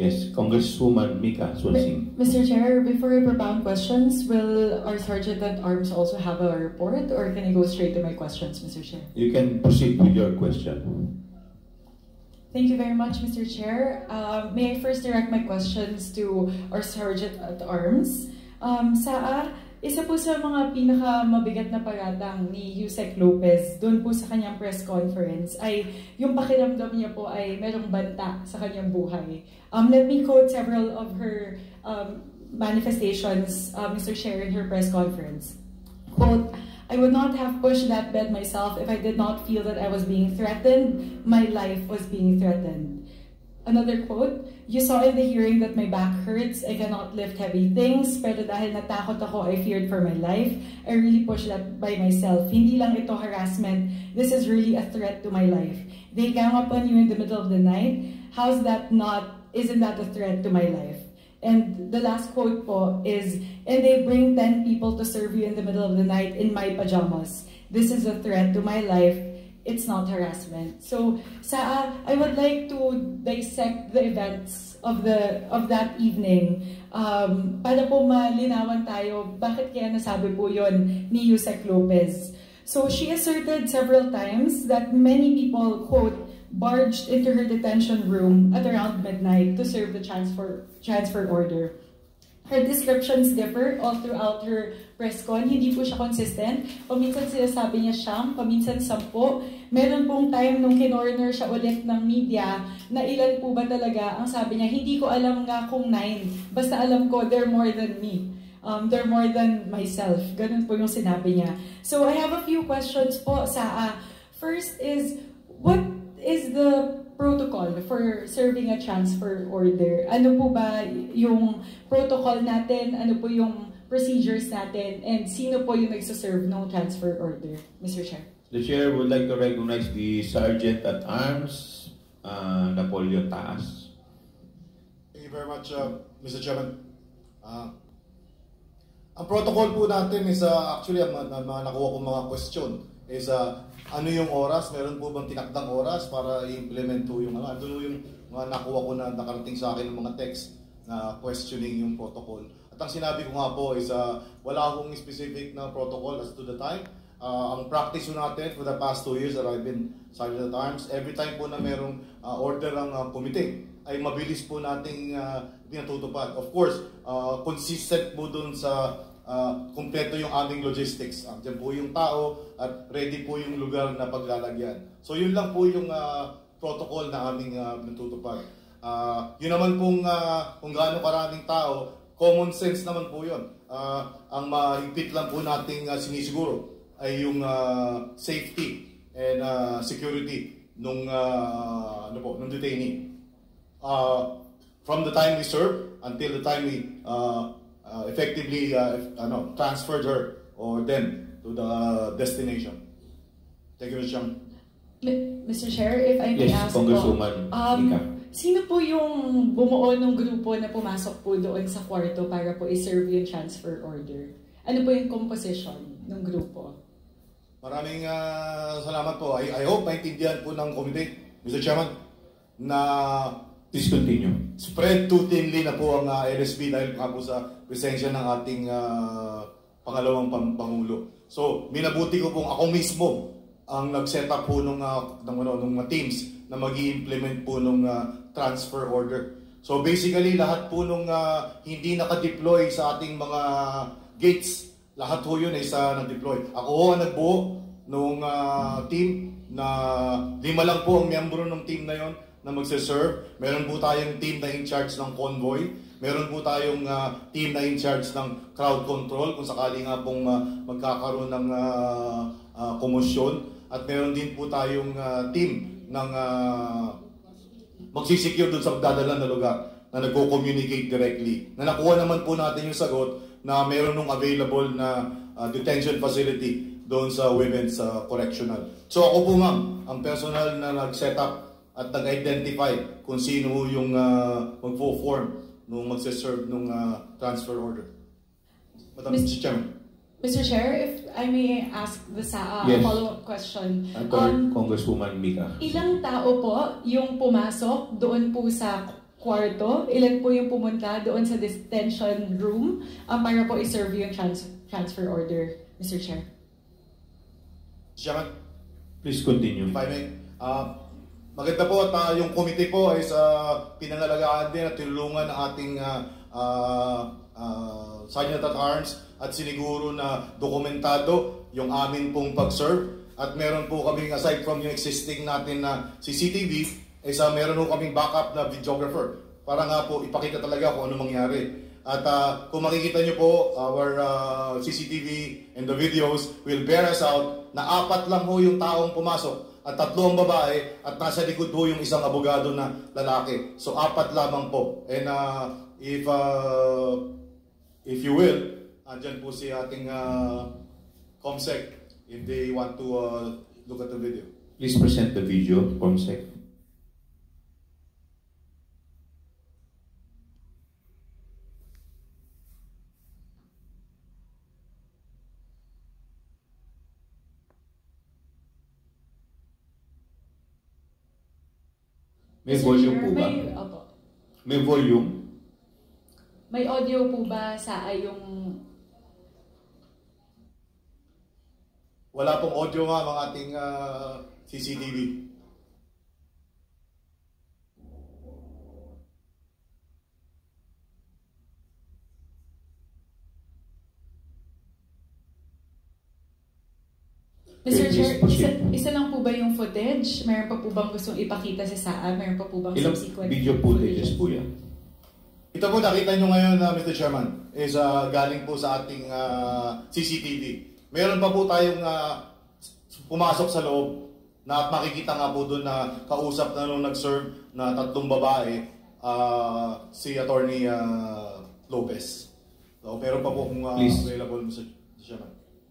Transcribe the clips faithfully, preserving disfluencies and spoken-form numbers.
Yes, Congresswoman Mika Swansing. Mister Chair, before I propound questions, will our Sergeant at Arms also have a report, or can I go straight to my questions, Mister Chair? You can proceed with your question. Thank you very much, Mister Chair. Uh, may I first direct my questions to our Sergeant at Arms? Um, Saa, isa po sa mga pinakamabigat na paratang ni Yusek Lopez doon po sa kanyang press conference ay yung pakiramdam niya po ay merong banta sa kanyang buhay. Um, let me quote several of her um, manifestations, uh, Mister Chair, in her press conference. Quote, "I would not have pushed that bed myself if I did not feel that I was being threatened. My life was being threatened." Another quote, "You saw in the hearing that my back hurts. I cannot lift heavy things. Pero dahil natakot ako, I feared for my life. I really pushed that by myself. Hindi lang ito harassment. This is really a threat to my life. They gang up on you in the middle of the night. How's that not, isn't that a threat to my life?" And the last quote po is, "And they bring ten people to serve you in the middle of the night in my pajamas. This is a threat to my life. It's not harassment." So, Saa, I would like to dissect the events of the of that evening um, para po malinawan tayo bakit kaya nasabi po yon ni Yusek Lopez. So, she asserted several times that many people, quote, barged into her detention room at around midnight to serve the transfer transfer order. Her descriptions differ all throughout her press con. Hindi po siya consistent. Paminsan sinasabi niya siyam, paminsan sampo. Meron pong time nung kinorner siya ulit ng media na ilan po ba talaga ang sabi niya, hindi ko alam nga kung nine. Basta alam ko, they're more than me. Um, they're more than myself. Ganun po yung sinabi niya. So I have a few questions po, Saa. First is, what is the protocol for serving a transfer order? Ano po ba yung protocol natin? Ano po yung procedures natin? And sino po yung nagsaserve ng transfer order, Mister Chair? The Chair would like to recognize the Sergeant at Arms, uh, Napoleon Taas. Thank you very much, uh, Mister Chairman. Uh, ang protocol po natin is, uh, actually, ang mga nakuha kong mga question is, uh, ano yung oras? Meron po bang tinakdang oras para i-implement po yung ano? Ano yung mga nakuha ko na nakarating sa akin ng mga text na questioning yung protocol. At ang sinabi ko nga po is uh, wala akong specific na protocol as to the time. Uh, ang practice po natin for the past two years that I've been Sergeant at Arms, every time po na merong uh, order ng uh, committee, ay mabilis po nating uh, pinatutupad. Of course, uh, consistent po dun sa Uh, kumpleto yung aming logistics. Andiyan po yung tao at ready po yung lugar na paglalagyan. So yun lang po yung uh, protocol na aming uh, natutupad. Uh, yun naman pong uh, kung gaano karaming tao, common sense naman po yun. Uh, ang mahigpit lang po nating uh, sinisiguro ay yung uh, safety and uh, security nung uh, ano po, nung detainee. Uh, from the time we serve until the time we uh, Uh, effectively uh, ano, transferred her or them to the destination. Thank you, Mister Chairman. Mister Chair, if I may yes, ask Congresswoman po, um, Mika. Sino po yung bumuo ng grupo na pumasok po doon sa kwarto para po i-serve yung transfer order? Ano po yung composition ng grupo? Maraming uh, salamat po. I, I hope maintindihan po ng committee, Mister Chairman, na please continue. Spread too thinly na po ang uh, L S B dahil nga po sa presensya ng ating uh, pangalawang pang Pangulo. So, minabuti ko pong ako mismo ang nag-set up po ng, uh, ng, ano, ng teams na mag-i-implement po ng uh, transfer order. So, basically, lahat po nung uh, hindi naka-deploy sa ating mga gates, lahat po yun ay sa nag-deploy. Ako ho ang nagbuo nung uh, team na lima lang po ang miyembro ng team na yon na magse-serve. Meron po tayong team na in charge ng convoy. Meron po tayong uh, team na in charge ng crowd control kung sakali nga pong uh, magkakaroon ng uh, uh, komosyon. At meron din po tayong uh, team ng uh, magsisecure doon sa magdadala na lugar na nagko-communicate directly. Na nakuha naman po natin yung sagot na meron nung available na uh, detention facility doon sa women's uh, correctional. So ako po ma'am, ang personal na nag-set up at nag-identify kung sino yung uh, mag-form nung magse-serve nung uh, transfer order. Madam Mister Chairman. Mister Chair, if I may ask the uh, yes. follow-up question. Um, Congresswoman Mika. Ilang tao po yung pumasok doon po sa kwarto? Ilan po yung pumunta doon sa detention room um, para po i-serve yung trans transfer order, Mister Chair? Chairman, Please continue. if I may, uh, maganda po at uh, yung committee po ay sa pinangalagaan din at tinulungan ng ating uh, uh, uh, Sergeant at Arms at siniguro na dokumentado yung amin pong pag-serve. At meron po kaming, aside from yung existing natin na C C T V, isa meron po kaming backup na videographer para nga po ipakita talaga kung ano mangyari. At uh, kung makikita nyo po, our uh, C C T V and the videos will bear us out na apat lang po yung taong pumasok at tatlo ang babae at nasa likod po yung isang abogado na lalaki. So apat lamang po. And uh, if uh, if you will, andyan po si ating uh, COMSEC if they want to uh, look at the video. Please present the video, COMSEC. May Mister volume Chair, po ba? May, opo. May volume? May audio po ba sa ay yung... Wala pong audio nga mga ating uh, C C T V. Mister Okay, Chair, please isa, proceed. isa lang po ba yung footage? Meron pa po bang gustong ipakita sa S A A? Meron pa po bang Ilang subsequent video footages po yan? Ito po nakita nyo ngayon, uh, Mister Chairman, is uh, galing po sa ating uh, C C T V. Meron pa po tayong uh, pumasok sa loob na at makikita nga po doon na kausap na nung nag-serve na tatlong babae, uh, si Attorney uh, Lopez. So, meron pa po kung uh, Please. available, Mister Chairman.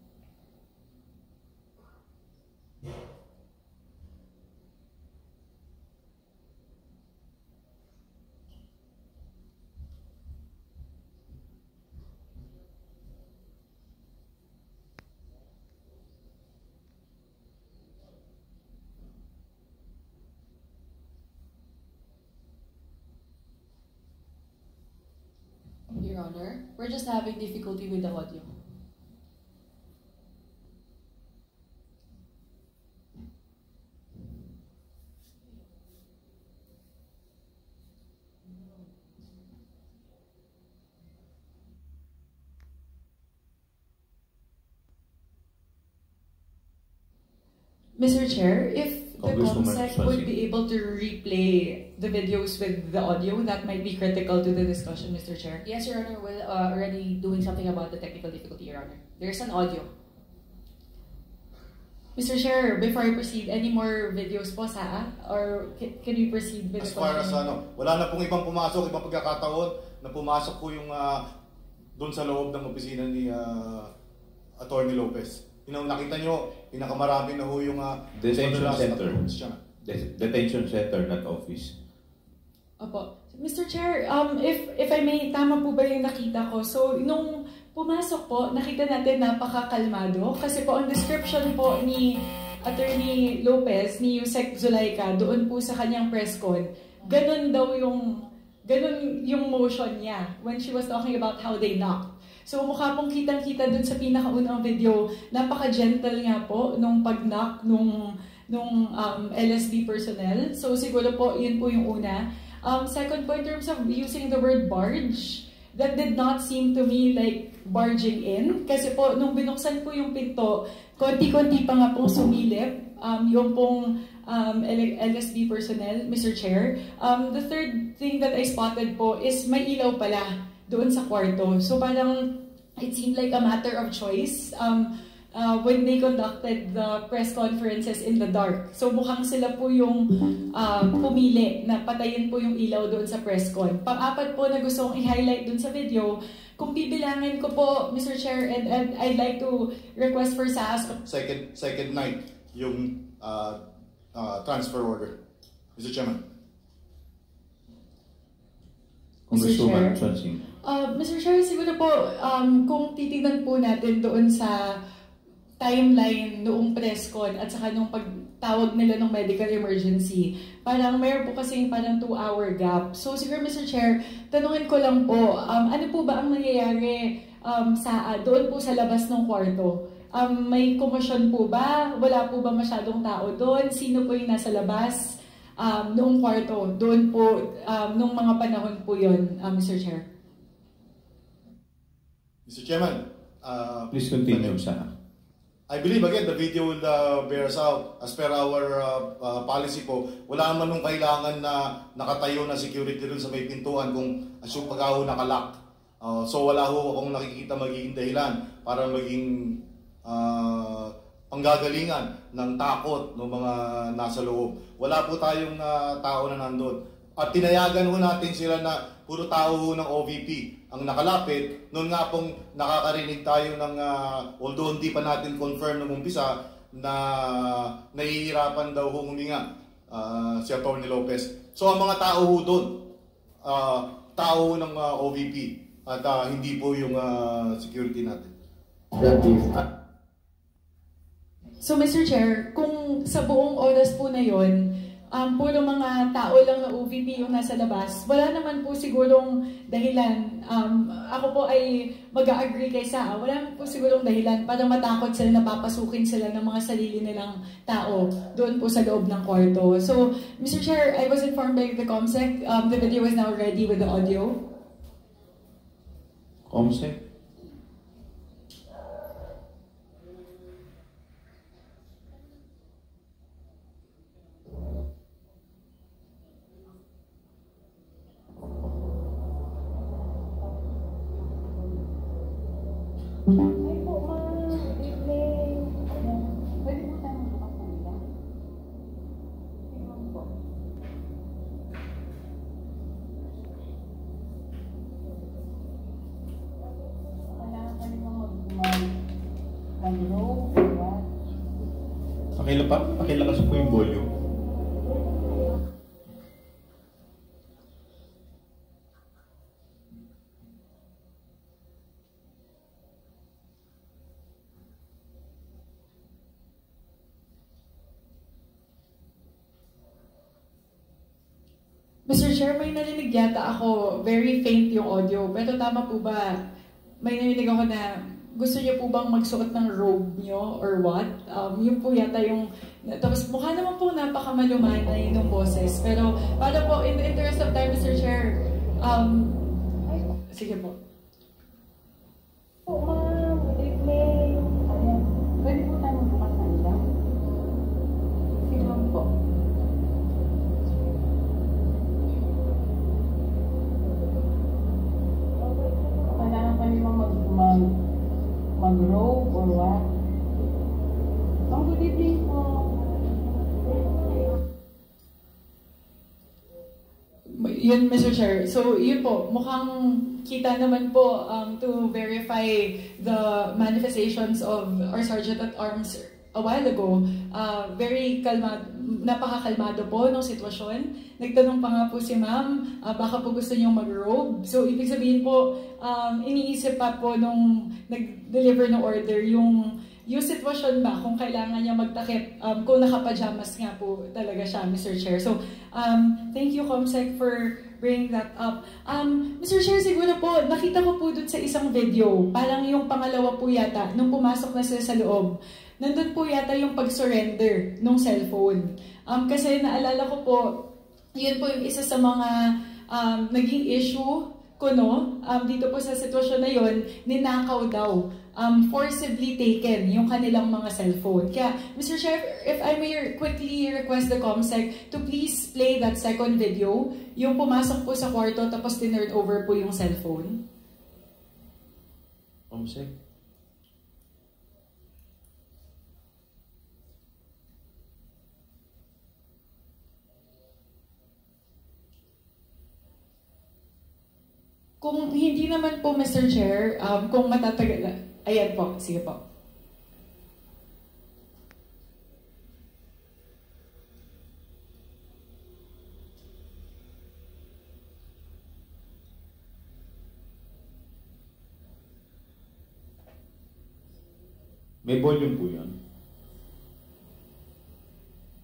Your Honor, we're just having difficulty with the audio. Mister Chair, if the Congresswoman COMSEC Swansea. would be able to replay the videos with the audio, that might be critical to the discussion, Mister Chair. Yes, Your Honor, we're uh, already doing something about the technical difficulty, Your Honor. There's an audio. Mister Chair, before I proceed, any more videos po sa or can, can we proceed with As the far as question? ano, wala na pong ibang pumasok, ibang pagkakataon na pumasok po yung uh, doon sa loob ng opisina ni uh, Attorney Lopez. Yung nakita nyo, pinakamarami na ho yung uh, Detention madalas na center. rooms siya. Det- Detention center, not office. Opo. Mister Chair, um, if if I may, tama po ba yung nakita ko? So, nung pumasok po, nakita natin napakakalmado kasi po ang description po ni Attorney Lopez, ni Yusek Zulaika, doon po sa kanyang press con, ganun daw yung, ganun yung motion niya when she was talking about how they knocked. So mukha pong kitang-kita dun sa pinakaunang video, napaka-gentle nga po nung pag-knock nung, nung um, L S D personnel. So siguro po, yun po yung una. Um, second po, in terms of using the word barge, that did not seem to me like barging in. Kasi po, nung binuksan po yung pinto, konti-konti pa nga pong sumilip um, yung pong um, L S D personnel, Mister Chair. Um, the third thing that I spotted po is may ilaw pala doon sa kwarto. So parang it seemed like a matter of choice um, uh, when they conducted the press conferences in the dark. So mukhang sila po yung um, pumili na patayin po yung ilaw doon sa press con. Pang-apat po na gusto kong i-highlight doon sa video, kung bibilangin ko po, Mister Chair, and, and I'd like to request for S A S. Second, second night, yung uh, uh, transfer order. Mister Chairman. Congresswoman Chair. Swansea. Uh, Mister Chair, siguro po, um, kung titignan po natin doon sa timeline noong press con at saka nung pag, tawag nila ng medical emergency. Parang mayroon po kasi parang two-hour gap. So siguro Mister Chair, tanungin ko lang po, um, ano po ba ang nangyayari um, sa, uh, doon po sa labas ng kwarto? Um, may komosyon po ba? Wala po ba masyadong tao doon? Sino po yung nasa labas um, noong kwarto? Doon po, um, nung mga panahon po yun, um, Mister Chair? Mister Chairman, uh, Please continue, Sa. I believe again the video will uh, bears out as per our uh, uh, policy po. Wala naman nung kailangan na nakatayo na security dun sa may pintuan kung assume pag ako nakalock. Uh, so wala ho akong nakikita magiging dahilan para maging uh, panggagalingan ng takot ng mga nasa loob. Wala po tayong uh, tao na nandun. At tinayagan ho natin sila na puro tao ho ng O V P ang nakalapit. Noon nga pong nakakarinig tayo ng, uh, although hindi pa natin confirm ng umpisa, na nahihirapan daw ho huminga uh, si Atty. Lopez. So ang mga tao ho doon, uh, tao ho ng uh, O V P at uh, hindi po yung uh, security natin. So Mister Chair, kung sa buong oras po na yon, um, puro mga tao lang na O V P yung nasa labas, wala naman po sigurong dahilan. Um, ako po ay mag-agree kay Sa, wala naman po sigurong dahilan para matakot sila na papasukin sila ng mga sarili nilang tao doon po sa loob ng kwarto. So Mister Chair, I was informed by the COMSEC, um, the video is now ready with the audio. COMSEC? Ay po, ma'am. Evening. Pwede po tayo magpapakita? Evening po. Kailangan pa rin mag-roll, diba? Pakila pa? Pakilakas po yung volume. Mister Chair, may narinig yata ako, very faint yung audio, pero tama po ba, may narinig ako na gusto niyo po bang magsuot ng robe niyo or what? Um, yun po yata yung, tapos mukha naman po napakamalumanay ng boses, pero para po, in the interest of time, Mister Chair, um, sige po. Po, ma'am. Good evening. Ayan. Pwede po tayo magpapakita? Sige lang po. Kailangan pa rin mag, mag, mag-robe or what? Oh, good evening po. Yun, Mister Chair. So, yun po, mukhang kita naman po um, to verify the manifestations of our Sergeant at Arms a while ago. Uh, very kalmado, napakakalmado po ng sitwasyon. Nagtanong pa nga po si ma'am, uh, baka po gusto niyong mag-robe. So, ibig sabihin po, um, iniisip pa po nung nag-deliver ng order yung yung sitwasyon ba, kung kailangan niya magtakip, um, kung nakapajamas nga po talaga siya, Mister Chair. So, um, thank you, COMSEC, for bringing that up. Um, Mister Chair, siguro po, nakita ko po dun sa isang video, parang yung pangalawa po yata, nung pumasok na sila sa loob, nandun po yata yung pag-surrender ng cellphone. Um, kasi naalala ko po, yun po yung isa sa mga um, naging issue ko, no? Um, dito po sa sitwasyon na yun, ninakaw daw. Um, forcibly taken yung kanilang mga cellphone. Kaya, Mister Chair, if I may quickly request the COMSEC to please play that second video, yung pumasok po sa kwarto tapos tinurn over po yung cellphone. COMSEC? Kung hindi naman po, Mister Chair, um, kung matatagal, ayan po, sige po. May volume po yan.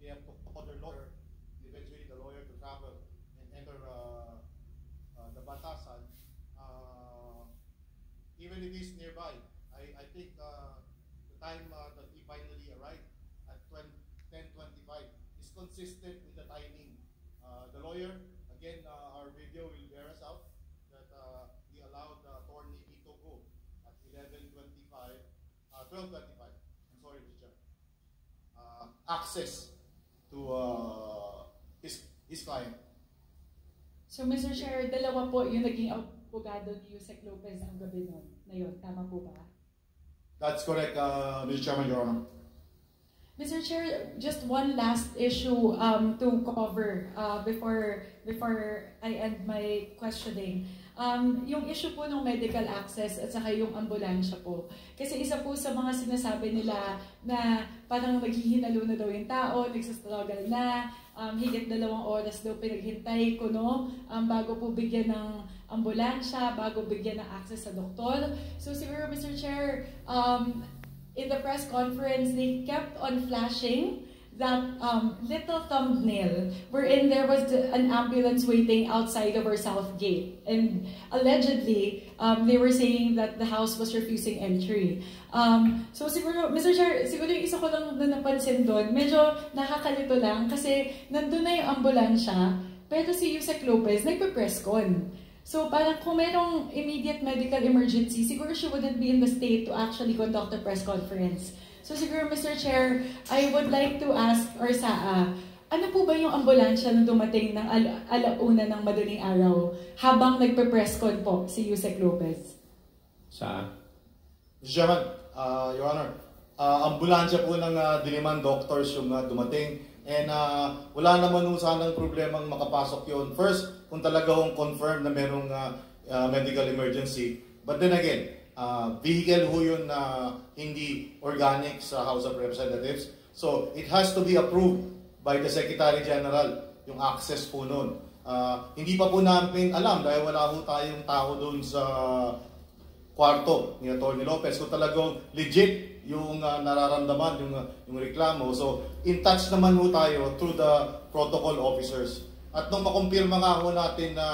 they have to call their lawyer, eventually the lawyer to travel and enter uh, uh, the Batasan. Uh, even if he's nearby, I, I think uh, the time uh, that he finally arrived at ten twenty-five is consistent with the timing. Uh, the lawyer, again, uh, our video will bear us out that uh, he allowed uh, attorney Ito go at eleven twenty-five, uh, twelve twenty-five, I'm sorry, Mister Chair, uh, access to uh, his, his client. So Mister Chair, dalawa po yung naging abogado ni Yusek Lopez ang gabi nun, na yun. Tama po ba? That's correct, uh, Mister Chairman, Your Honor. Mister Chair, just one last issue um, to cover uh, before before I end my questioning. Um, yung issue po ng medical access at saka yung ambulansya po. Kasi isa po sa mga sinasabi nila na parang naghihinalo na daw yung tao, nagsastruggle na, um, higit dalawang oras daw pinaghintay ko, no? Um, bago po bigyan ng ambulansya, bago bigyan ng access sa doktor. So siguro, Mister Chair, um, in the press conference, they kept on flashing that um, little thumbnail wherein there was an ambulance waiting outside of our south gate. And allegedly, um, they were saying that the house was refusing entry. Um, so siguro, Mister Chair, siguro yung isa ko lang na napansin doon, medyo nakakalito lang kasi nandun na yung ambulansya, pero si Yusek Lopez nagpe-press con. So parang kung merong immediate medical emergency, siguro she wouldn't be in the state to actually conduct a press conference. So siguro, Mister Chair, I would like to ask Orsaa, ano po ba yung ambulansya na dumating ng ala alauna ng madaling araw habang nagpe-press con po si Yusek Lopez? Saan? Mister Chairman, uh, Your Honor, uh, ambulansya po ng uh, Diliman doctors yung uh, dumating. And uh, wala naman nung sanang problemang makapasok yon. First, kung talaga hong confirm na merong uh, uh, medical emergency. But then again, uh, vehicle ho yun na uh, hindi organic sa House of Representatives. So, it has to be approved by the Secretary General, yung access po nun. Uh, hindi pa po namin alam dahil wala ho tayong tao doon sa kwarto ni Atty. Lopez. So talagang legit yung uh, nararamdaman, yung, uh, yung reklamo. So, in touch naman ho tayo through the protocol officers. At nung makumpirma nga ho natin na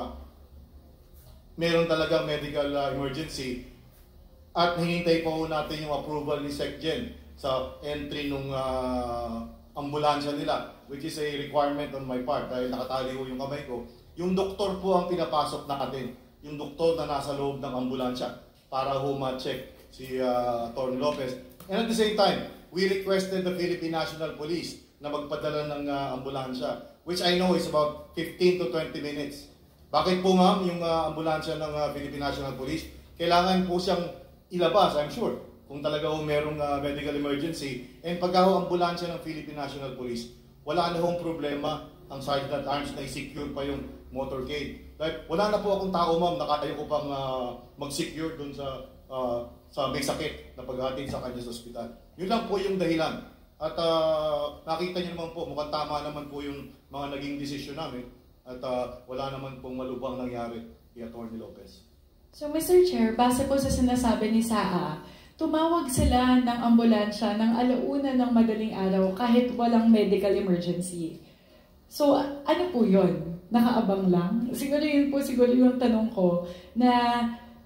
meron talagang medical uh, emergency, at hinintay pa ho natin yung approval ni SecGen sa entry nung uh, ambulansya nila, which is a requirement on my part dahil nakatali ho yung kamay ko. Yung doktor po ang pinapasok natin, yung doktor na nasa loob ng ambulansya para ho ma-check si uh, Atty. Lopez. And at the same time, we requested the Philippine National Police na magpadala ng uh, ambulansya, which I know is about fifteen to twenty minutes. Bakit po ma'am yung uh, ambulansya ng uh, Philippine National Police? Kailangan po siyang ilabas, I'm sure, kung talaga ho merong uh, medical emergency. And pagka ho ambulansya ng Philippine National Police, wala na hong problema ang Sergeant at Arms na i-secure pa yung motorcade. Like, wala na po akong tao ma'am na kaya ko pang uh, mag-secure dun sa uh, sa may sakit na paghatid sa kanya sa ospital. Yun lang po yung dahilan. At uh, nakita niyo naman po, mukhang tama naman po yung mga naging desisyon namin. At uh, wala naman pong malubhang nangyari kay Atty. Lopez. So Mister Chair, base po sa sinasabi ni Saa, tumawag sila ng ambulansya ng alauna ng madaling araw kahit walang medical emergency. So ano po yun? Nakaabang lang? Siguro yun po siguro yung tanong ko na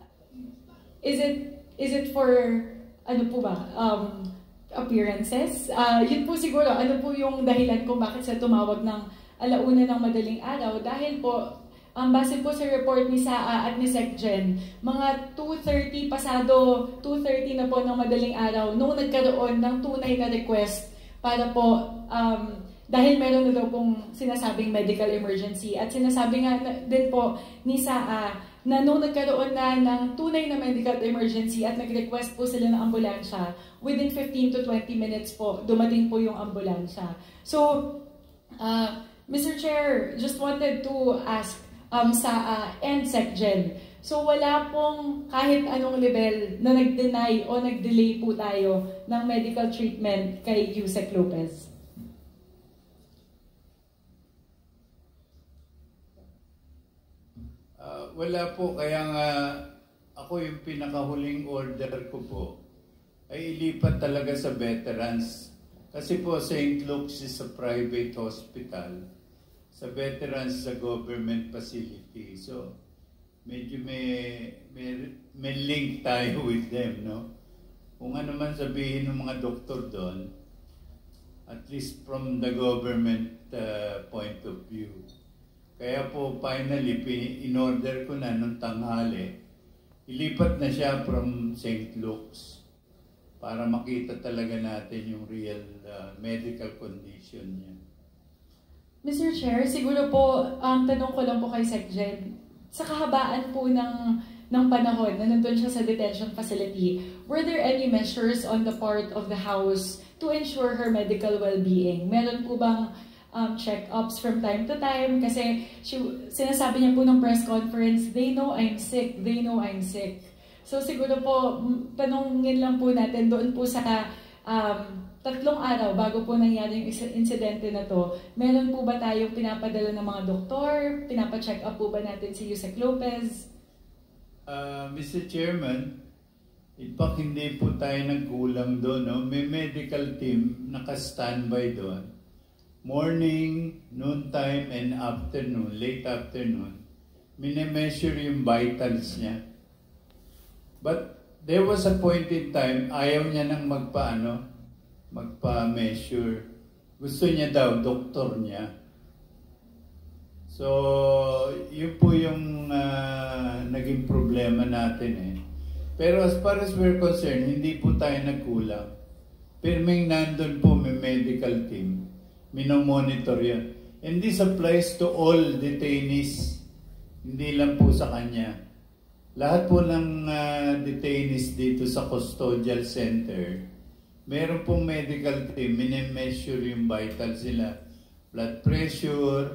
is it Is it for, ano po ba, um, appearances? Uh, yun po siguro, ano po yung dahilan kung bakit sila tumawag ng alauna ng madaling araw? Dahil po, um, base po sa report ni Saa at ni SecGen, mga two thirty, pasado two thirty na po ng madaling araw, nung nagkaroon ng tunay na request para po, um, dahil meron na daw pong sinasabing medical emergency. At sinasabi nga din po ni Saa, na nung nagkaroon na ng tunay na medical emergency at nag-request po sila ng ambulansya, within fifteen to twenty minutes po, dumating po yung ambulansya. So, uh, Mister Chair, just wanted to ask um, Saa and SecGen, so wala pong kahit anong level na nag-deny o nag-delay po tayo ng medical treatment kay Yusek Lopez? Uh, wala po, kaya nga ako yung pinakahuling order ko po ay ilipat talaga sa veterans Kasi po Saint Luke's is a private hospital. Sa veterans sa government facility. So, medyo may, may, may link tayo with them, no? Kung ano man sabihin ng mga doktor doon, at least from the government uh, point of view. Kaya po, finally, in-order ko na nung tanghali, ilipat na siya from Saint Luke's para makita talaga natin yung real uh, medical condition niya. Mister Chair, siguro po, ang um, tanong ko lang po kay Secgen, sa kahabaan po ng, ng panahon na nandun siya sa detention facility, were there any measures on the part of the House to ensure her medical well-being? Meron po bang um, check-ups from time to time? Kasi she, sinasabi niya po ng press conference, they know I'm sick, they know I'm sick. So siguro po, tanongin lang po natin doon po sa um, tatlong araw bago po nangyari yung insidente na to, meron po ba tayong pinapadala ng mga doktor? Pinapacheck up po ba natin si Yusek Lopez? Uh, Mister Chairman, in fact, hindi po tayo nagkulang doon. No? May medical team naka-standby doon. Morning, noontime, and afternoon, late afternoon, minimeasure yung vitals niya. But there was a point in time, ayaw niya nang magpaano, magpa-measure. Gusto niya daw, doktor niya. So, yun po yung uh, naging problema natin eh. Pero as far as we're concerned, hindi po tayo nagkulang. Pirming nandun po may medical team. Minomonitor yan. And this applies to all detainees. Hindi lang po sa kanya. Lahat po ng uh, detainees dito sa custodial center, meron pong medical team, minimeasure yung vitals sila. Blood pressure,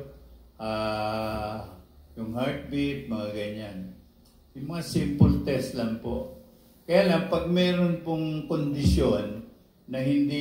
uh, yung heartbeat, mga ganyan. Yung mga simple test lang po. Kaya lang, pag meron pong kondisyon na hindi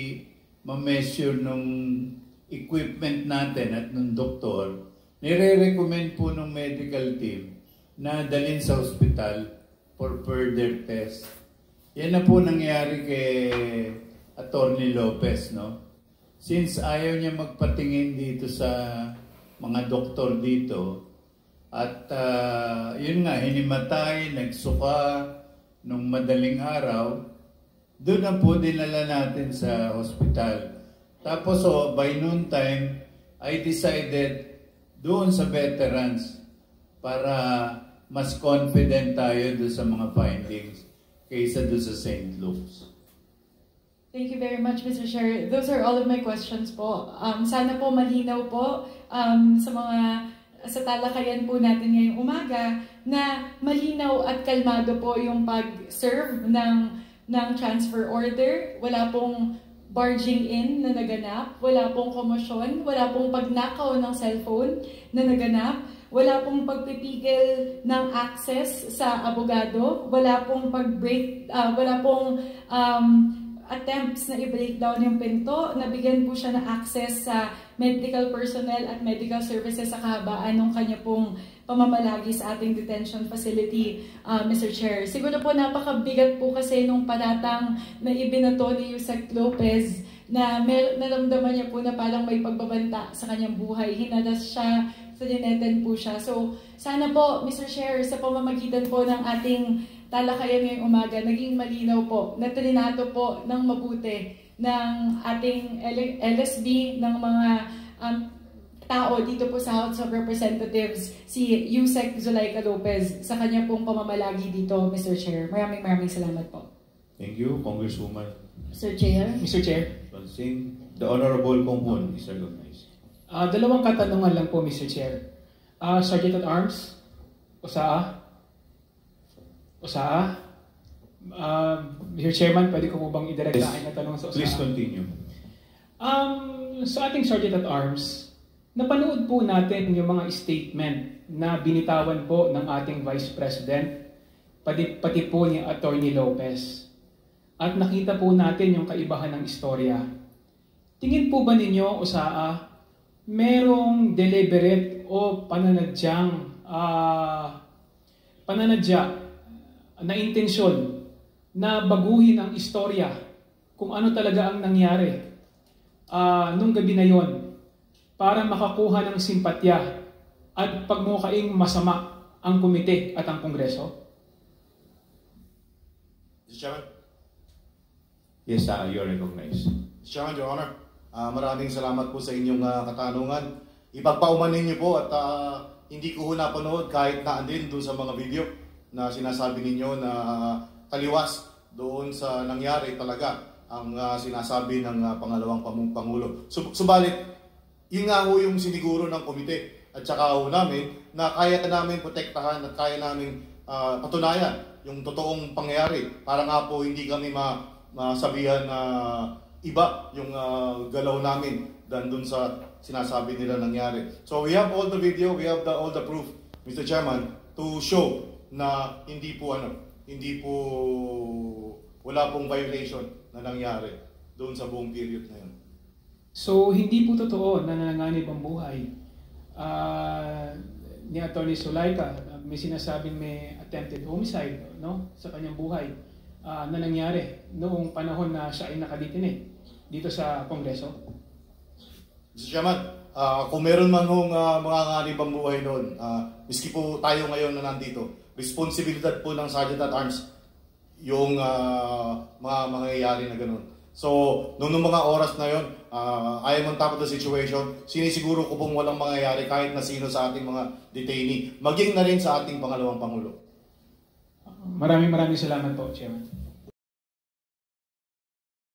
ma-measure nung equipment natin at nung doktor, nire-recommend po ng medical team na dalhin sa hospital for further test. Yan na po nangyari kay Attorney Lopez, no? Since ayaw niya magpatingin dito sa mga doktor dito, at uh, yun nga, hinimatay, nagsuka nung madaling araw, doon na po dinala natin sa hospital. Tapos, oh, by noon time, I decided doon sa veterans para mas confident tayo doon sa mga findings kaysa doon sa Saint Luke's. Thank you very much, Mister Chair. Those are all of my questions po. Um, sana po malinaw po um, sa mga sa talakayan po natin ngayong umaga na malinaw at kalmado po yung pag-serve ng, ng transfer order. Wala pong barging in na naganap, wala pong komosyon, wala pong pagnakaw ng cellphone na naganap, wala pong pagpipigil ng access sa abogado, wala pong pag-break, uh, wala pong um, attempts na i-breakdown yung pinto, nabigyan po siya ng access sa medical personnel at medical services sa kahabaan ng kanya pong pamamalagi sa ating detention facility, uh, Mister Chair. Siguro po napakabigat po kasi nung panatang na ibinato ni Yusek Lopez na mer naramdaman niya po na parang may pagbabanta sa kanyang buhay. Hinaras siya, salineten po siya. So sana po, Mister Chair, sa pamamagitan po ng ating talakayan ngayong umaga, naging malinaw po, na trinato po ng mabuti ng ating L S B, ng mga um, tao dito po sa House of Representatives, si Yusek Zulaika Lopez, sa kanya pong pamamalagi dito, Mister Chair. Maraming maraming salamat po. Thank you, Congresswoman. Mister Chair. Mister Chair. The Honorable Kong Hoon is recognized. Uh, dalawang katanungan lang po, Mister Chair. Uh, Sergeant at Arms, Osaa. Osaa. Uh, Mister Chairman, pwede ko mo bang i-direct sa akin na tanong sa Osaa? Please continue. Um, sa ating Sergeant at Arms, napanood po natin yung mga statement na binitawan po ng ating Vice President, pati, pati po ni Attorney Lopez. At nakita po natin yung kaibahan ng istorya. Tingin po ba ninyo, Osaa, merong deliberate o pananadyang uh, pananadya na intensyon na baguhin ang istorya kung ano talaga ang nangyari uh, nung gabi na yon para makakuha ng simpatya at pagmukaing masama ang komite at ang Kongreso? Mister Chairman? Yes, uh, you're recognized. Mister Chairman, Your Honor, uh, maraming salamat po sa inyong uh, katanungan. Ipagpaumanin niyo po at uh, hindi ko ho napanood kahit na andin doon sa mga video na sinasabi ninyo na uh, taliwas doon sa nangyari talaga ang uh, sinasabi ng uh, pangalawang Pangulo. Sub- subalit, yun nga ho yung siniguro ng komite at saka ho namin na kaya namin protektahan at kaya namin uh, patunayan yung totoong pangyayari para nga po hindi kami ma masabihan na iba yung uh, galaw namin dan dun sa sinasabi nila nangyari. So we have all the video, we have the, all the proof, Mister Chairman, to show na hindi po ano, hindi po wala pong violation na nangyari doon sa buong period na yun. So hindi po totoo na nanganganib ang buhay uh, ni Attorney Zulaika. May sinasabing may attempted homicide, no, sa kanyang buhay uh, na nangyari noong panahon na siya ay nakadetine dito sa Kongreso. Mister Chairman, uh, kung meron man hong uh, mga nganib ang buhay noon, uh, miski po tayo ngayon na nandito, responsibilidad po ng Sergeant at Arms yung uh, mga mangyayari na gano'n. So, noong mga oras na yon, uh, I am on top of the situation. Sinisiguro ko pong walang mangyayari kahit na sino sa ating mga detainee, maging na rin sa ating pangalawang Pangulo. Maraming maraming salamat po, Chairman.